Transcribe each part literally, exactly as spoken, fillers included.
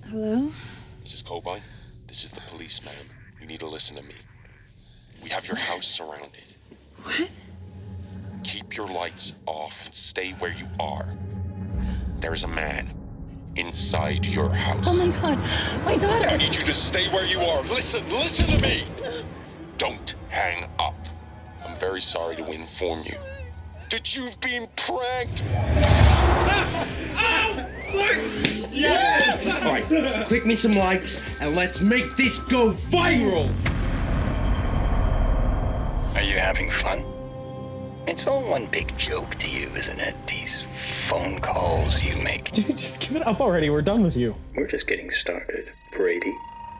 Hello? Missus Colbine, this is the police, ma'am. You need to listen to me. We have your house surrounded. What? Keep your lights off and stay where you are. There's a man inside your house. Oh my God, my daughter! I need you to stay where you are. Listen, listen to me! Don't hang up. I'm very sorry to inform you that you've been pranked. Yeah! All right, click me some likes and let's make this go viral. Are you having fun? It's all one big joke to you, isn't it? These phone calls you make. Dude, just give it up already. We're done with you. We're just getting started, Brady.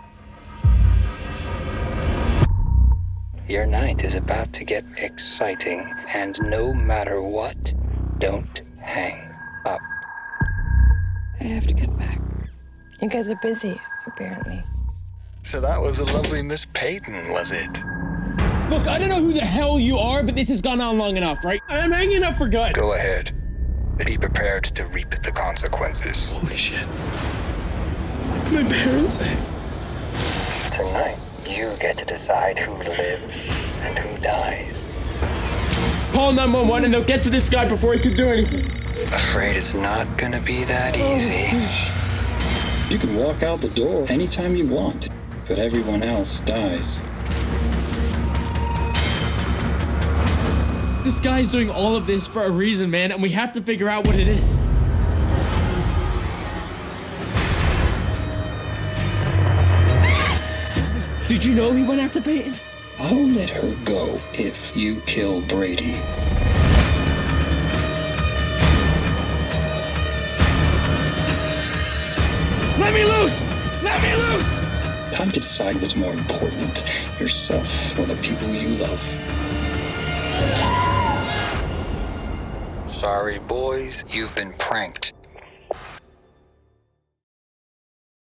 Your night is about to get exciting, and no matter what, don't hang up. I have to get back. You guys are busy, apparently. So that was a lovely Miss Peyton, was it? Look, I don't know who the hell you are, but this has gone on long enough, right? I'm hanging up for good. Go ahead. Be prepared to reap the consequences. Holy shit. My parents. Tonight, you get to decide who lives and who dies. Call nine one one and they'll get to this guy before he can do anything. Afraid it's not gonna be that easy. You can walk out the door anytime you want, but everyone else dies. This guy's doing all of this for a reason, man, and we have to figure out what it is. Did you know he went after Peyton? I'll let her go if you kill Brady. Let me loose! Let me loose! Time to decide what's more important, yourself or the people you love. Sorry, boys, you've been pranked.